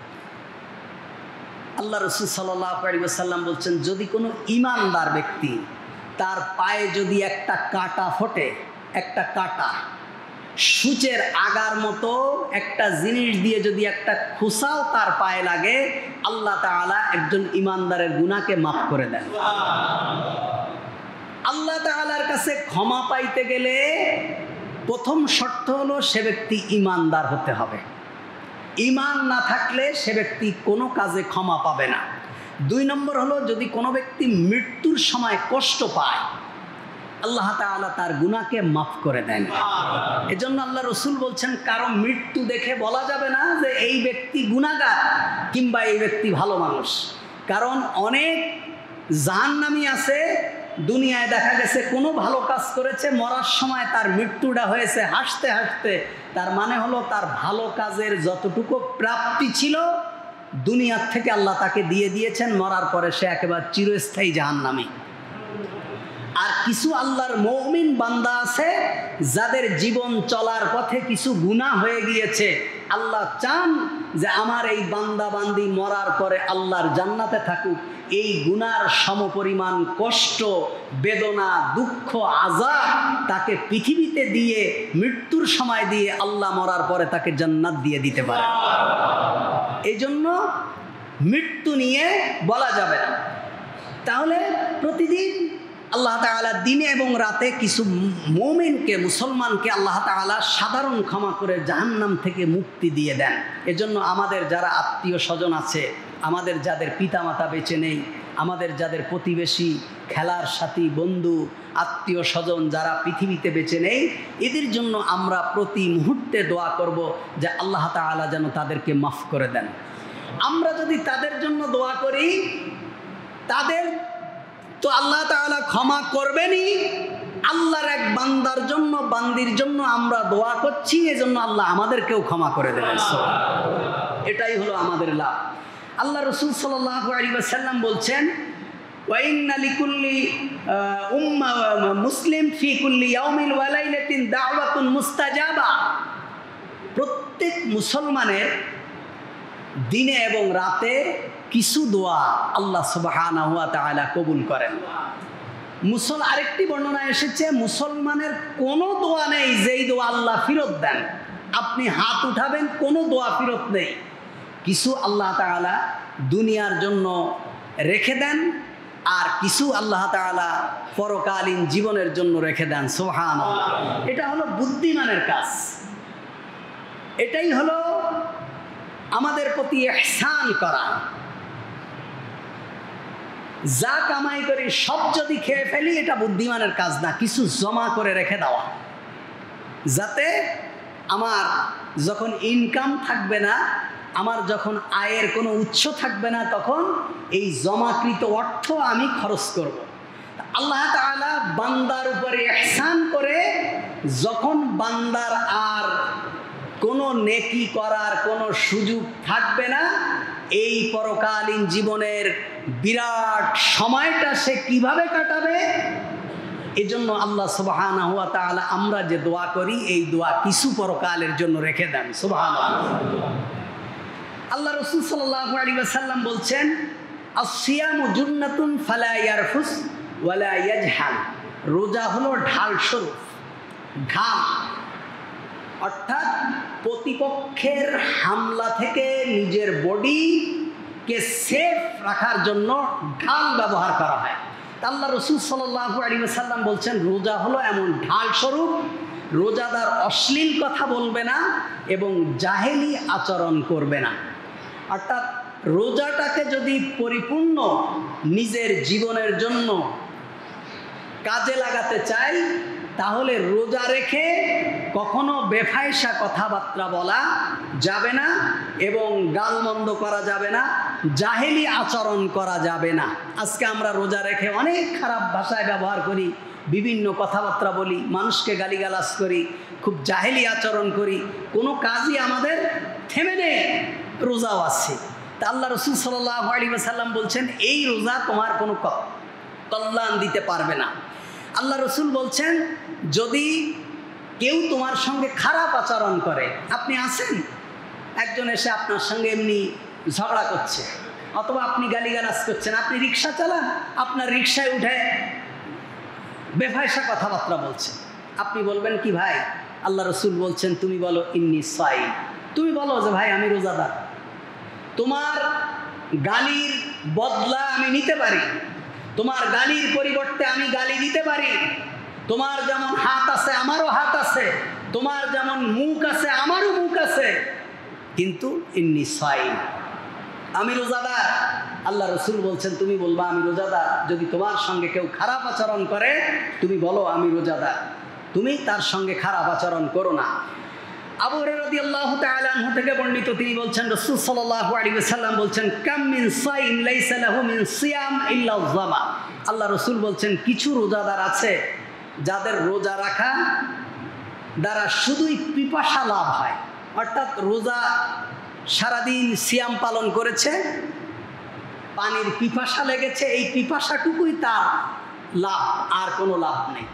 আল্লাহ রাসূল সাল্লাল্লাহু আলাইহি ওয়াসাল্লাম বলছেন, যদি কোনো ঈমানদার ব্যক্তি তার পায়ে যদি একটা কাঁটা ফোটে, একটা কাঁটা সূচের আগার মতো একটা জিনিস দিয়ে যদি একটা খোসাও তার পায়ে লাগে, আল্লাহ তাআলা একজন ঈমানদারের গুনাহকে মাফ করে দেন। আল্লাহ তাআলার কাছে ক্ষমা পাইতে গেলে প্রথম শর্ত হলো সে ব্যক্তি ঈমানদার হতে হবে। ঈমান না থাকলে সে ব্যক্তি কোনো কাজে ক্ষমা পাবে না। দুই নম্বর হলো, যদি কোনো ব্যক্তি মৃত্যুর সময় কষ্ট পায়, আল্লাহ তাআলা তার গুনাহকে মাফ করে দেন। এজন্য আল্লাহ রাসূল বলছেন, কারো মৃত্যু দেখে বলা যাবে না যে এই ব্যক্তি গুনাহগার কিংবা এই ব্যক্তি ভালো মানুষ। কারণ অনেক জাহান্নামী আছে, দুনিয়ায় দেখা গেছে কোনো ভালো কাজ করেছে, মরার সময় তার মৃত্যুটা হয়েছে হাসতে হাসতে। তার মানে হলো তার ভালো কাজের যতটুকু প্রাপ্তি ছিল দুনিয়ার থেকে আল্লাহ তাকে দিয়ে দিয়েছেন, মরার পরে সে একেবারে চিরস্থায়ী জাহান্নামী। আর কিছু আল্লাহর মুমিন বান্দা আছে যাদের জীবন চলার পথে কিছু গুনাহ হয়ে গিয়েছে, আল্লাহ চান যে আমার এই বান্দা বান্দি মরার পরে আল্লাহর জান্নাতে থাকুক। এই গুনার সমপরিমাণ কষ্ট, বেদনা, দুঃখ, আযাব তাকে পৃথিবীতে দিয়ে মৃত্যুর সময় দিয়ে আল্লাহ মরার পরে তাকে জান্নাত দিয়ে দিতে পারে। এই জন্য মৃত্যু নিয়ে বলা যাবে না। তাহলে প্রতিদিন আল্লাহ তাআলা দিনে এবং রাতে কিছু মুমিনকে, মুসলমানকে আল্লাহ তাআলা সাধারণ ক্ষমা করে জাহান্নাম থেকে মুক্তি দিয়ে দেন। এজন্য আমাদের যারা আত্মীয় স্বজন আছে, আমাদের যাদের পিতামাতা বেঁচে নেই, আমাদের যাদের প্রতিবেশী, খেলার সাথী, বন্ধু, আত্মীয় স্বজন যারা পৃথিবীতে বেঁচে নেই, এদের জন্য আমরা প্রতি মুহূর্তে দোয়া করব যে আল্লাহ তাআলা যেন তাদেরকে মাফ করে দেন। আমরা যদি তাদের জন্য দোয়া করি, তাদের তো আল্লাহ তাআলা ক্ষমা করবেনই, আল্লাহর এক বান্দার জন্য, বান্দির জন্য আমরা দোয়া করছি, এজন্য আল্লাহ আমাদেরকেও ক্ষমা করে দেবেন। এটাই হলো আমাদের লাভ। আল্লাহ রাসূল সাল্লাল্লাহু আলাইহি ওয়াসাল্লাম বলছেন, ওয়া ইন্না লিকুল্লি উম্মা মুসলিম ফি কুল্লি ইয়াউমিন ওয়া লাইলাতিন দাওয়াতুন মুস্তাজাবা। প্রত্যেক মুসলমানের দিনে এবং রাতে কিছু দোয়া আল্লাহ সুবহানাহু ওয়া তাআলা কবুল করেন। মুসল আরেকটি বর্ণনা এসেছে, মুসলমানের কোনো দোয়া নেই যেই দোয়া আল্লাহ ফেরত দেন। আপনি হাত উঠাবেন, কোনো দোয়া ফেরত নেই। কিছু আল্লাহ তাআলা দুনিয়ার জন্য রেখে দেন, আর কিছু আল্লাহ তাআলা পরকালীন জীবনের জন্য রেখে দেন। সুবহানাল্লাহ। এটা হলো বুদ্ধিমানের কাজ। এটাই হলো আমাদের প্রতি ইহসান করা। যা কামাই করি সব যদি খেয়ে ফেলি, এটা বুদ্ধিমানের কাজ না। কিছু জমা করে রেখে দেওয়া, যাতে আমার যখন ইনকাম থাকবে না, আমার যখন আয়ের কোনো উৎস থাকবে না, তখন এই জমাকৃত অর্থ আমি খরচ করব। আল্লাহ তাআলা বান্দার উপরে ইহসান করে, যখন বান্দার আর কোনো নেকি করার কোনো সুযোগ থাকবে না, এই পরকালীন জীবনের বিরাট সময়টা সে কিভাবে কাটাবে, এজন্য আল্লাহ সুবহানাহু ওয়া তাআলা আমরা যে দোয়া করি, এই দোয়া কিছু পরকালের জন্য রেখে দেন। সুবহানাল্লাহ। আল্লাহ রাসূল সাল্লাল্লাহু আলাইহি ওয়াসাল্লাম বলছেন, আস-সিয়ামু জুন্নাতুন ফালা ইয়ারফুস ওয়ালা ইয়াজহাল। রোজা হলো ঢাল স্বরূপ, ঘাম, অর্থাৎ প্রতিপক্ষের হামলা থেকে নিজের বডিকে সেফ রাখার জন্য ঢাল ব্যবহার করা হয়। আল্লাহ রাসূল সাল্লাল্লাহু আলাইহি ওয়াসাল্লাম বলছেন, রোজা হলো এমন ঢাল স্বরূপ, রোজাদার অশ্লীল কথা বলবে না এবং জাহেলি আচরণ করবে না। অর্থাৎ রোজাটাকে যদি পরিপূর্ণ নিজের জীবনের জন্য কাজে লাগাতে চাই, তাহলে রোজা রেখে কখনো বেফায়সা কথাবার্তা বলা যাবে না এবং গালমন্দ করা যাবে না, জাহেলি আচরণ করা যাবে না। আজকে আমরা রোজা রেখে অনেক খারাপ ভাষায় ব্যবহার করি, বিভিন্ন কথাবার্তা বলি, মানুষকে গালিগালাজ করি, খুব জাহেলি আচরণ করি, কোনো কাজই আমাদের থেমে নেই, রোজাও আছে। তা আল্লাহ রাসূল সাল্লাল্লাহু আলাইহি ওয়াসাল্লাম বলছেন, এই রোজা তোমার কোনো কল্যাণ দিতে পারবে না। আল্লাহ রাসূল বলছেন, যদি কেউ তোমার সঙ্গে খারাপ আচরণ করে, আপনি আছেন, একজন এসে আপনার সঙ্গে এমনি ঝগড়া করছে, অথবা আপনি গালিগালাজ করছেন, আপনি রিক্সা চালান, আপনার রিক্সায় উঠে বেফায়সা কথাবার্তা বলছে, আপনি বলবেন কি, ভাই আল্লাহ রাসূল বলছেন তুমি বলো ইন্নী সাইম, তুমি বলো যে ভাই আমি রোজাদার, তোমার গালির বদলা আমি নিতে পারি, তোমার গালির পরিবর্তে আমি গালি দিতে পারি, তোমার যেমন হাত আছে আমারও হাত আছে, তোমার যেমন মুখ আছে আমারও মুখ আছে, কিন্তু ইন্নী সাইম, আমি রোজাদার। আল্লাহ রাসূল বলছেন তুমি বলবা আমি রোজাদার। যদি তোমার সঙ্গে কেউ খারাপ আচরণ করে, তুমি বলো আমি রোজাদার, তুমি তার সঙ্গে খারাপ আচরণ করো না। আবু হুরায়রা রাদিয়াল্লাহু তাআলা আনহু থেকে বর্ণিত, তিনি বলছেন রাসূল সাল্লাল্লাহু আলাইহি ওয়াসাল্লাম বলছেন, কাম মিন সাইম লাইসা লাহু মিন সিয়াম ইল্লা যামা। আল্লাহ রাসূল বলছেন, কিছু রোজাদার আছে যাদের রোজা রাখা দ্বারা শুধুই পিপাসা লাভ হয়, অর্থাৎ রোজা সারাদিন সিয়াম পালন করেছে, পানির পিপাসা লেগেছে, এই পিপাসাটুকুই তার লাভ, আর কোনো লাভ নেই।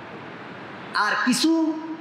আর কিছু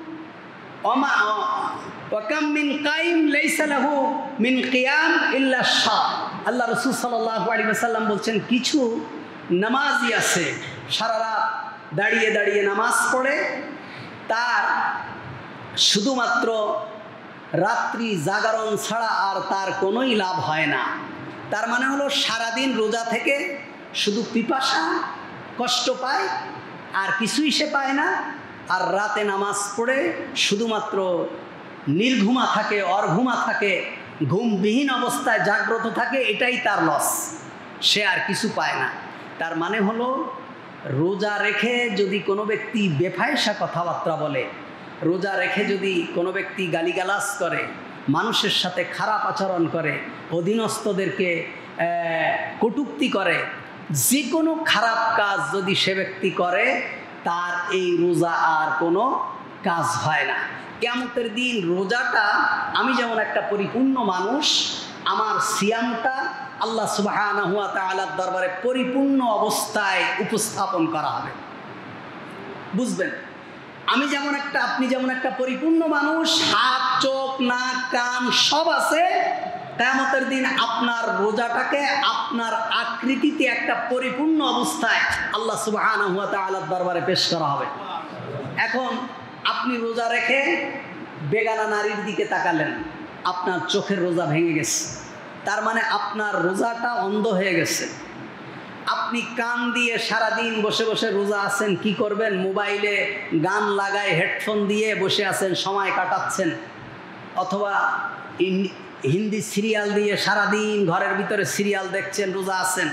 অমা ওয়াকাম মিন কাইম লাইসা লাহু মিন কিয়াম ইল্লা শাহ। আল্লাহ রাসূল সাল্লাল্লাহু আলাইহি ওয়াসাল্লাম বলছেন, কিছু নামাজি আছে সারা রাত দাঁড়িয়ে দাঁড়িয়ে নামাজ পড়ে, তার শুধুমাত্র রাত্রি জাগরণ ছাড়া আর তার কোনোই লাভ হয় না। তার মানে হলো সারাদিন রোজা থেকে শুধু পিপাসা কষ্ট পায়, আর কিছুই সে পায় না। আর রাতে নামাজ পড়ে শুধুমাত্র নির্ঘুমা থাকে, অর্ঘুমা থাকে, ঘুমবিহীন অবস্থায় জাগ্রত থাকে, এটাই তার লস, সে আর কিছু পায় না। তার মানে হলো রোজা রেখে যদি কোনো ব্যক্তি বেফায়েসা কথাবার্তা বলে, রোজা রেখে যদি কোনো ব্যক্তি গালিগালাজ করে, মানুষের সাথে খারাপ আচরণ করে, অধীনস্থদেরকে কটূক্তি করে, যে কোনো খারাপ কাজ যদি সে ব্যক্তি করে, তার এই রোজা আর কোনো কাজ হয় না। কিয়ামতের দিন রোজাটা, আমি যেমন একটা পরিপূর্ণ মানুষ, আমার সিয়ামটা আল্লাহ সুবহানাহু ওয়া তাআলার দরবারে পরিপূর্ণ অবস্থায় উপস্থাপন করা হবে। বুঝবেন, আমি যেমন একটা, আপনি যেমন একটা পরিপূর্ণ মানুষ, হাত, চোখ, নাক, কান সব আছে, কিয়ামতের দিন আপনার রোজাটাকে আপনার আকৃতিতে একটা পরিপূর্ণ অবস্থায় আল্লাহ সুবহানাহু ওয়া তাআলার দরবারে পেশ করা হবে। এখন আপনি রোজা রেখে বেগানা নারীর দিকে তাকালেন, আপনার চোখের রোজা ভেঙে গেছে, তার মানে আপনার রোজাটা অন্ধ হয়ে গেছে। আপনি কান দিয়ে সারাদিন বসে বসে রোজা আছেন, কি করবেন? মোবাইলে গান লাগায় হেডফোন দিয়ে বসে আছেন, সময় কাটাচ্ছেন, অথবা হিন্দি সিরিয়াল দিয়ে সারাদিন ঘরের ভিতরে সিরিয়াল দেখছেন, রোজা আছেন।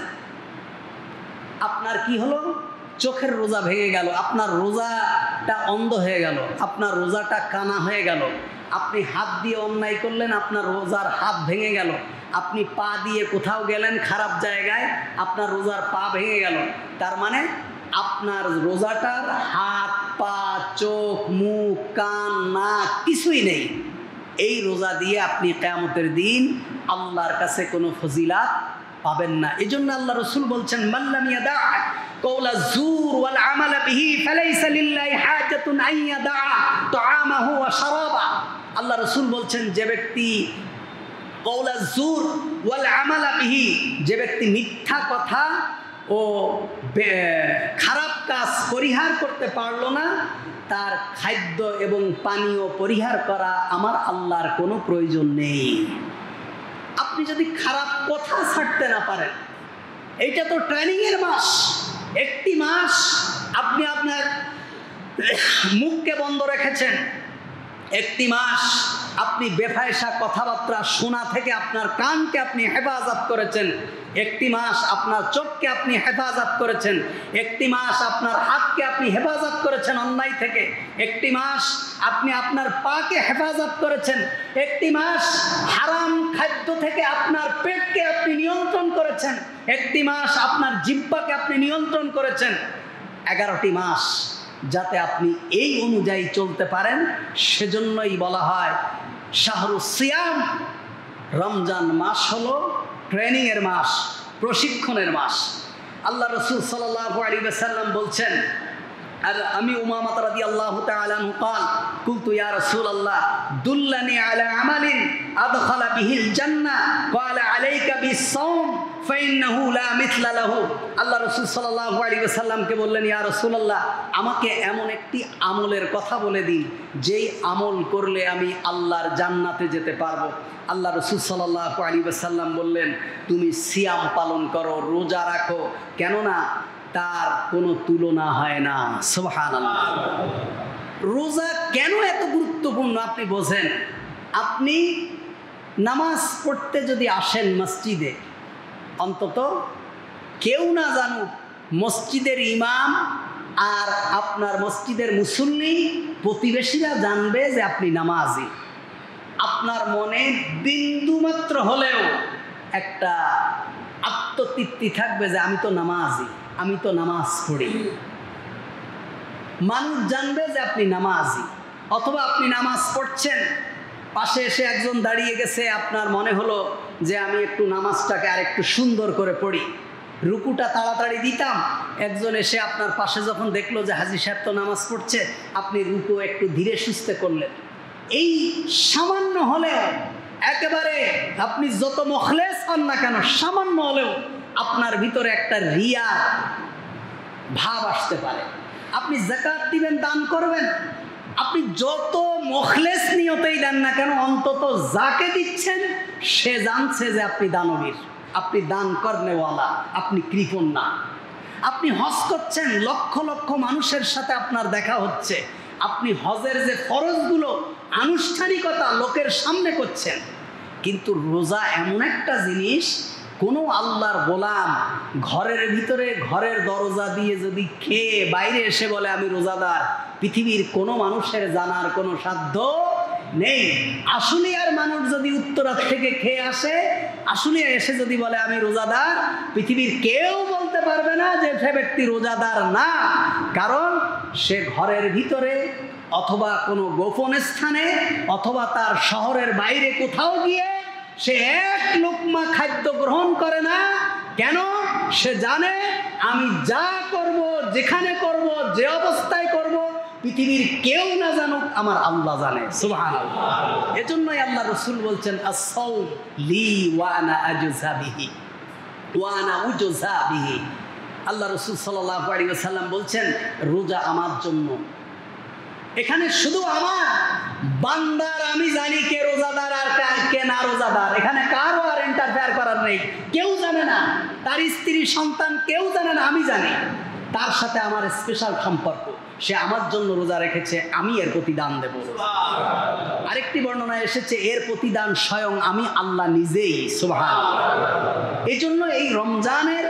আপনার কি হলো? চোখের রোজা ভেঙে গেল, আপনার রোজাটা অন্ধ হয়ে গেল, আপনার রোজাটা কানা হয়ে গেল। আপনি হাত দিয়ে অন্যায় করলেন, আপনার রোজার হাত ভেঙে গেল। আপনি পা দিয়ে কোথাও গেলেন খারাপ জায়গায়, আপনার রোজার পা ভেঙে গেল। তার মানে আপনার রোজাটার হাত, পা, চোখ, মুখ, কান, নাক কিছুই নেই। এই রোজা দিয়ে আপনি কিয়ামতের দিন আল্লাহর কাছে কোনো ফজিলাত পাবেন না। এই জন্য আল্লাহ রসুল বলছেন, মাল্লাম ইয়াদা কওলা যুর ওয়াল আমালা বিহি ফালাইসা লিল্লাহি হাজাতুন আন ইয়াদা তাআমাহু ওয়া শারাবা। আল্লাহ রসুল বলছেন, যে ব্যক্তি কওলা যুর ওয়াল আমালা বিহি, যে ব্যক্তি মিথ্যা কথা ও খারাপ কাজ পরিহার করতে পারলো না, তার খাদ্য এবং পানীয় পরিহার করা আমার আল্লাহর কোনো প্রয়োজন নেই। আপনি যদি খারাপ কথা ছাড়তে না পারেন, এইটা তো ট্রেনিংয়ের মাস, একটি মাস আপনি আপনার মুখকে বন্ধ রেখেছেন, একটি মাস আপনি বেফায়েসা কথাবার্তা শোনা থেকে আপনার কানকে আপনি হেফাজত করেছেন, একটি মাস আপনার চোখকে আপনি হেফাজত করেছেন, একটি মাস আপনার হাতকে আপনি হেফাজত করেছেন অন্যায় থেকে, একটি মাস আপনি আপনার পাকে হেফাজত করেছেন, একটি মাস হারাম খাদ্য থেকে আপনার পেটকে আপনি নিয়ন্ত্রণ করেছেন, একটি মাস আপনার জিহ্বাকে আপনি নিয়ন্ত্রণ করেছেন। এগারোটি মাস যাতে আপনি এই অনুযায়ী চলতে পারেন, সেজন্যই বলা হয় শাহরুস সিয়াম। রমজান মাস হলো ট্রেনিংয়ের মাস, প্রশিক্ষণের মাস। আল্লাহ রসুল সাল্লাল্লাহু আলাইহি ওয়াসাল্লাম বলছেন, আর আমি উমামা রাদিয়াল্লাহু তাআলা আনহু قال قلت يا رسول الله دلني على عمل ادخل به الجنه قال عليك بالصوم فانه لا مثل له। আল্লাহ রাসূল সাল্লাল্লাহু আলাইহি ওয়াসাল্লামকে বললেন, ইয়া রাসূলুল্লাহ, আমাকে এমন একটি আমলের কথা বলে দিন, যেই আমল করলে আমি আল্লাহর জান্নাতে যেতে পারবো। আল্লাহ রাসূল সাল্লাল্লাহু আলাইহি ওয়াসাল্লাম বললেন, তুমি সিয়াম পালন করো, রোজা রাখো, কেননা তার কোনো তুলনা হয় না। সুবহানাল্লাহ। রোজা কেন এত গুরুত্বপূর্ণ আপনি বোঝেন। আপনি নামাজ পড়তে যদি আসেন মসজিদে, অন্তত কেউ না জানুক, মসজিদের ইমাম আর আপনার মসজিদের মুসল্লি প্রতিবেশীরা জানবে যে আপনি নামাজি। আপনার মনে বিন্দুমাত্র হলেও একটা আত্মতৃপ্তি থাকবে যে আমি তো নামাজি, আমি তো নামাজ পড়ি। মানুষ জানবে যে আপনি নামাজি। অথবা আপনি নামাজ পড়ছেন, পাশে এসে একজন দাঁড়িয়ে গেছে, আপনার মনে হলো যে আমি একটু নামাজটাকে আর একটু সুন্দর করে পড়ি, রুকুটা তাড়াতাড়ি দিতাম। একজন এসে আপনার পাশে যখন দেখলো যে হাজী সাহেব তো নামাজ পড়ছে, আপনি রুকু একটু ধীরে সুস্থে করলেন। এই সামান্য হলেও, একেবারে আপনি যত মুখলেস হন না কেন, সামান্য হলেও আপনার ভিতরে একটা রিয়ার ভাব আসতে পারে। আপনি যাকাত দিবেন, দান করবেন, আপনি যত মুখলেস নিয়তেই দেন না কেন, অন্তত যাকে দিচ্ছেন সে জানছে যে আপনি দানবীর, আপনি দান করনেওয়ালা, আপনি কৃপণ না। আপনি হজ করছেন, লক্ষ লক্ষ মানুষের সাথে আপনার দেখা হচ্ছে, আপনি হজের যে ফরজগুলো আনুষ্ঠানিকতা লোকের সামনে করছেন। কিন্তু রোজা এমন একটা জিনিস, কোনো আল্লাহর গোলাম ঘরের ভিতরে ঘরের দরজা দিয়ে যদি খেয়ে বাইরে এসে বলে আমি রোজাদার, পৃথিবীর কোনো মানুষের জানার কোনো সাধ্য নেই। আশুলিয়ার মানুষ যদি উত্তরাত থেকে খেয়ে আসে, আশুলিয়া এসে যদি বলে আমি রোজাদার, পৃথিবীর কেউ বলতে পারবে না যে সে ব্যক্তি রোজাদার না। কারণ সে ঘরের ভিতরে অথবা কোনো গোপন স্থানে অথবা তার শহরের বাইরে কোথাও গিয়ে সে এক লোকমা খাদ্য গ্রহণ করে না। কেন? সে জানে আমি যা করব, যেখানে করব, যে অবস্থায় করব, পৃথিবীর কেউ না জানুক, আমার আল্লাহ জানে। সুবহানাল্লাহ। এজন্যই আল্লাহ রাসূল বলছেন আস-সাওম লি ওয়া আনা আজজা বিহি ওয়া আনা উজজা বিহি। আল্লাহ রাসূল সাল্লাল্লাহু আলাইহি ওয়াসাল্লাম বলছেন রোজা আমার জন্য। এখানে শুধু আমার বান্দার আমি জানি কে রোজাদার আর কে না রোজাদার, এখানে কারো আর ইন্টারফেয়ার করার নেই। কেউ জানে না, তার স্ত্রী সন্তান কেউ জানে না, আমি জানি। তার সাথে আমার স্পেশাল সম্পর্ক, সে আমার জন্য রোজা রেখেছে, আমি এর প্রতিদান দেব। আরেকটি বর্ণনা এসেছে এর প্রতিদান স্বয়ং আমি আল্লাহ নিজেই। সুবহানাল্লাহ। এই জন্য এই রমজানের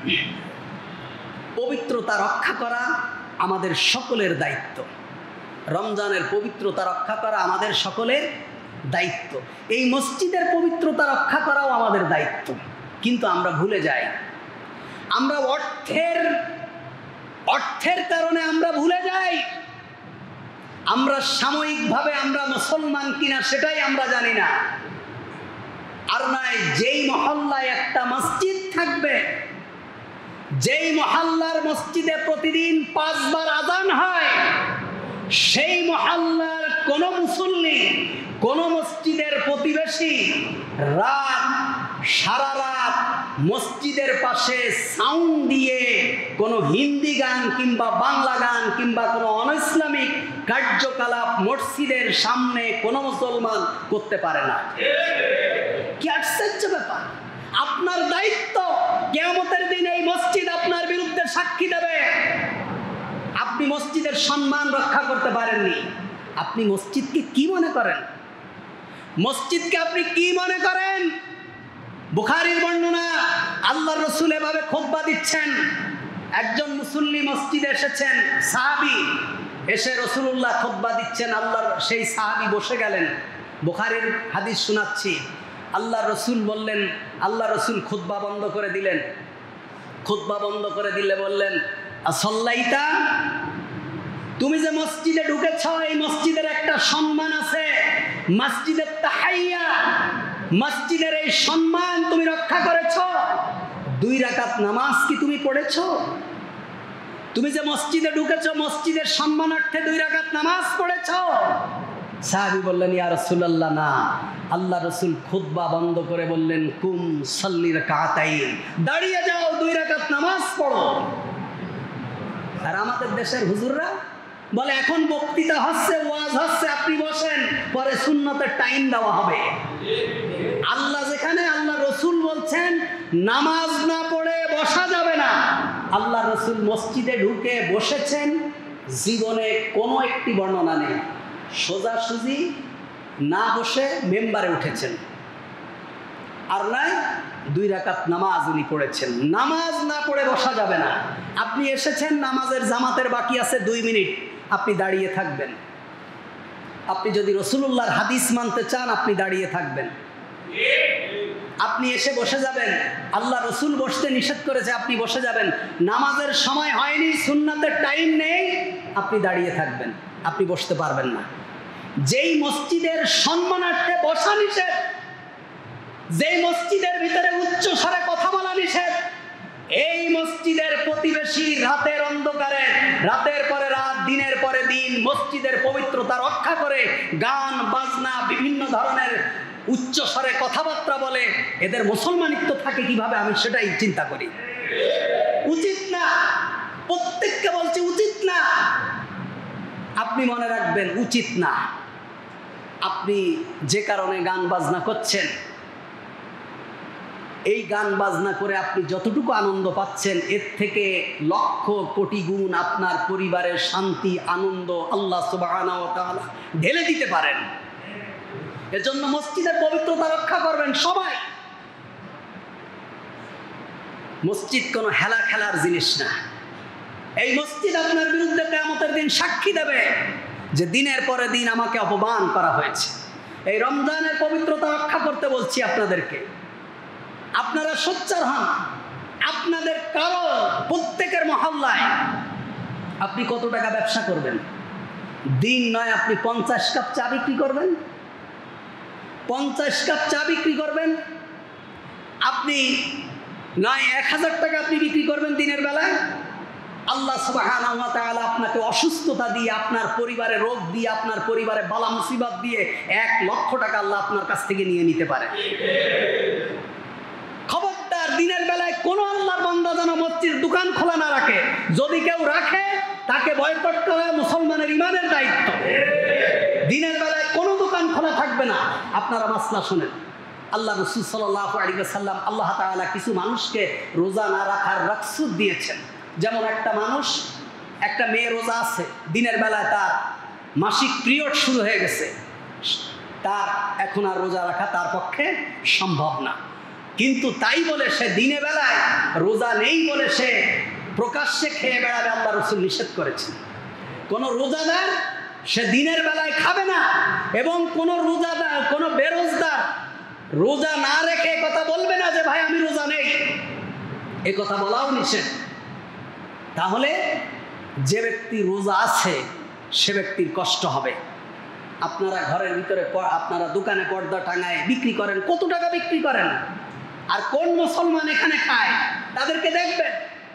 পবিত্রতা রক্ষা করা আমাদের সকলের দায়িত্ব। রমজানের পবিত্রতা রক্ষা করা আমাদের সকলের দায়িত্ব। এই মসজিদের পবিত্রতা রক্ষা করাও আমাদের দায়িত্ব। কিন্তু আমরা ভুলে যাই, আমরা অর্থের অর্থের কারণে আমরা ভুলে যাই। আমরা সাময়িকভাবে আমরা মুসলমান কিনা সেটাই আমরা জানি না। আর নয়, যেই মহল্লায় একটা মসজিদ থাকবে, যেই মহল্লার মসজিদে প্রতিদিন পাঁচবার আযান হয়, সেই মহল্লার কোন মুসল্লি, কোন মসজিদের প্রতিবেশী রাত সারা রাত মসজিদের পাশে সাউন্ড দিয়ে কোনো হিন্দি গান কিংবা বাংলা গান কিংবা কোনো অনইসলামিক কার্যকলাপ মসজিদের সামনে কোনো মুসলমান করতে পারে না। কি আশ্চর্য ব্যাপার! আপনার দায়িত্ব, কিয়ামতের দিন এই মসজিদ আপনার বিরুদ্ধে সাক্ষী দেবে। আপনি মসজিদের সম্মান রক্ষা করতে পারেননি। আপনি মসজিদকে কি মনে করেন? মসজিদকে আপনি কি মনে করেন? বুখারীর বর্ণনা, আল্লাহর রাসূল এভাবে খুতবা দিচ্ছেন। একজন মুসল্লি মসজিদে এসেছেন, সাহাবী এসে রাসূলুল্লাহ খুতবা দিচ্ছেন, আল্লাহর সেই সাহাবী বসে গেলেন। বুখারীর হাদিস শোনাচ্ছি। আল্লাহর রাসূল বললেন, আল্লাহর রাসূল খুতবা বন্ধ করে দিলেন। খুতবা বন্ধ করে দিলে বললেন আসল্লাইতা, তুমি যে মসজিদে ঢুকেছ, এই মসজিদের একটা সম্মান আছে, মসজিদের তাহাইয়া, মসজিদের এই সম্মান তুমি রক্ষা করেছ। দুই রাকাত নামাজ কি তুমি পড়েছ? তুমি যে মসজিদে ঢুকেছ, মসজিদের সম্মানার্থে দুই রাকাত নামাজ পড়েছ? সাহাবী বললেন ইয়া রাসূলুল্লাহ, না। আল্লাহ রাসূল খুতবা বন্ধ করে বললেন কুম সাল্লি রাকাতাইন, দাঁড়িয়ে যাও, দুই রাকাত নামাজ পড়ো। আর আমাদের দেশের হুজুররা বলে এখন বক্তৃতা হচ্ছে, ওয়াজ হচ্ছে, আপনি বসেন, পরে সুন্নতের টাইম দেওয়া হবে। আল্লাহ যেখানে, আল্লাহ রাসূল বলছেন নামাজ না পড়ে বসা যাবে না। আল্লাহ রাসূল মসজিদে ঢুকে বসেছেন, জীবনে কোনো একটি বর্ণনা নেই। সোজাসুজি না বসে মেম্বারে উঠেছেন, আর নাই দুই রাকাত নামাজ উনি পড়েছেন। নামাজ না পড়ে বসা যাবে না। আপনি এসেছেন, নামাজের জামাতের বাকি আছে দুই মিনিট, আপনি দাঁড়িয়ে থাকবেন। আপনি যদি রাসূলুল্লাহর হাদিস মানতে চান, আপনি দাঁড়িয়ে থাকবেন। আপনি এসে বসে যাবেন, আল্লাহ রাসূল বসতে নিষেধ করেছে, আপনি বসে যাবেন। নামাজের সময় হয়নি, সুন্নাতের টাইম নেই, আপনি দাঁড়িয়ে থাকবেন, আপনি বসতে পারবেন না। যেই মসজিদের সম্মানার্থে বসা নিষেধ, যেই মসজিদের ভিতরে উচ্চ স্বরে কথা বলা নিষেধ, এই মসজিদের প্রতিবেশী রাতের অন্ধকারে, রাতের পরে রাত, দিনের পরে দিন মসজিদের পবিত্রতা রক্ষা করে গান বাজনা বিভিন্ন ধরনের উচ্চ স্বরে কথাবার্তা বলে, এদের মুসলমানিত্ব থাকে কিভাবে? আমি সেটাই চিন্তা করি। উচিত না, প্রত্যেককে বলছি উচিত না। আপনি মনে রাখবেন উচিত না। আপনি যে কারণে গান বাজনা করছেন, এই গান বাজনা করে আপনি যতটুকু আনন্দ পাচ্ছেন, এর থেকে লক্ষ কোটি গুণ আপনার পরিবারের শান্তি আনন্দ আল্লাহ সুবহানাহু ওয়া তাআলা ঢেলে দিতে পারেন। এজন্য মসজিদের পবিত্রতা রক্ষা করবেন সবাই। মসজিদ কোনো হেলা খেলার জিনিস না। এই মসজিদ আপনার বিরুদ্ধে কিয়ামতের দিন সাক্ষী দেবে যে দিনের পরে দিন আমাকে অপমান করা হয়েছে। এই রমজানের পবিত্রতা রক্ষা করতে বলছি আপনাদেরকে। আপনারা সোচ্চার হন। আপনাদের কারো প্রত্যেকের মহল্লায় আপনি কত টাকা ব্যবসা করবেন? দিন নয় আপনি পঞ্চাশ কাপ চা বিক্রি করবেন, পঞ্চাশ কাপ চা বিক্রি করবেন। আপনি নয় এক হাজার টাকা আপনি বিক্রি করবেন দিনের বেলায়। আল্লাহ সুবহানাহু ওয়া তাআলা আপনাকে অসুস্থতা দিয়ে, আপনার পরিবারে রোগ দিয়ে, আপনার পরিবারে বালা মুসিবত দিয়ে এক লক্ষ টাকা আল্লাহ আপনার কাছ থেকে নিয়ে নিতে পারে। খবরদার, দিনের বেলায় কোনো আল্লাহর বান্দা যেন মসজিদ দোকান খোলা না রাখে। যদি কেউ রাখে তাকে বয়কট করা মুসলমানের ইমানের দায়িত্ব। দিনের বেলায় কোনো দোকান খোলা থাকবে না। আপনারা মাসলা শুনেন, আল্লাহ রাসূল সাল্লাল্লাহু আলাইহি ওয়াসাল্লাম আল্লাহ তাআলা কিছু মানুষকে রোজা না রাখার রুখসত দিয়েছেন। যেমন একটা মানুষ, একটা মেয়ে রোজা আছে, দিনের বেলায় তার মাসিক পিরিয়ড শুরু হয়ে গেছে, তার এখন আর রোজা রাখা তার পক্ষে সম্ভব না। কিন্তু তাই বলে সে দিনের বেলায় রোজা নেই বলে সে প্রকাশ্যে খেয়ে বেড়াবে, আল্লাহ রাসূল নিষেধ করেছেন। কোনো রোজাদার সে দিনের বেলায় খাবে না, এবং কোনো রোজাদার, কোনো বেরোজদার রোজা না রেখে কথা বলবে না যে ভাই আমি রোজা নেই, এ কথা বলাও নিষেধ। তাহলে যে ব্যক্তি রোজা আছে সে ব্যক্তির কষ্ট হবে। আপনারা ঘরের ভিতরে, আপনারা দোকানে পর্দা টাঙায় বিক্রি করেন, কত টাকা বিক্রি করেন? আর কোন মুসলমান এখানে খায় তাদেরকে দেখবেন।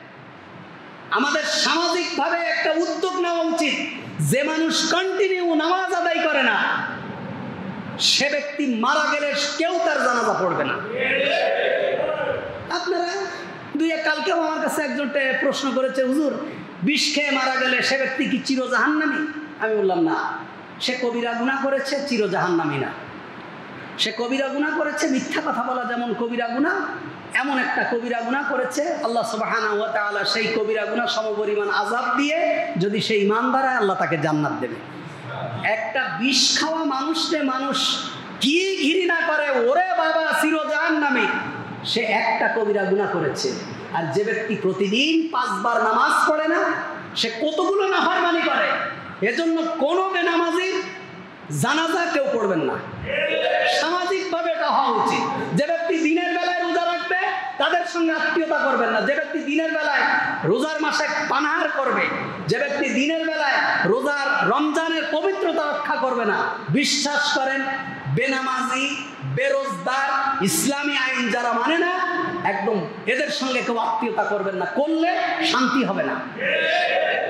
আমাদের সামাজিকভাবে একটা উদ্যোগ নেওয়া উচিত। যে মানুষ কন্টিনিউ নামাজ আদায় করে না, সে ব্যক্তি মারা গেলে কেউ তার জানাজা পড়বে না। আপনারা দুই এক কালকেও আমার কাছে একজন প্রশ্ন করেছে, হুজুর বিষ খেয়ে মারা গেলে সে ব্যক্তি কি চির জাহান্নামী? আমি বললাম না, সে কবিরা গুনাহ করেছে, চির জাহান্নামী না। সে কবিরা গুনাহ করেছে, মিথ্যা কথা বলা যেমন কবিরা গুনাহ, এমন একটা কবিরা গুনাহ করেছে আল্লাহ সুবহানাহু ওয়া তাআলা সেই কবিরা গুনাহ সমপরিমাণ আযাব দিয়ে যদি সেই ঈমানদার হয় আল্লাহ তাকে জান্নাত দেবে। একটা বিষ খাওয়া মানুষকে মানুষ কি ঘৃণা করে, ওরে বাবা চির জাহান্নামী, সে একটা কবিরা গুনাহ করেছে। আর যে ব্যক্তি প্রতিদিন পাঁচবার নামাজ পড়ে না, সে কতগুলো নাফরমানি করে। এজন্য কোনো বেনামাজি জানাজা কেউ পড়বেন না। সামাজিকভাবে এটা হওয়া উচিত। যে ব্যক্তি দিনের বেলায় রোজা রাখবে তাদের সঙ্গে আত্মীয়তা করবেন না। যে ব্যক্তি দিনের বেলায় রোজার মাসে পানাহার করবে, যে ব্যক্তি দিনের বেলায় রোজার রমজানের পবিত্রতা রক্ষা করবে না, বিশ্বাস করেন বেনামাজি, বেরোজগার, ইসলামী আইন যারা মানে না, একদম এদের সঙ্গে কেউ আত্মীয়তা করবেন না, করলে শান্তি হবে না।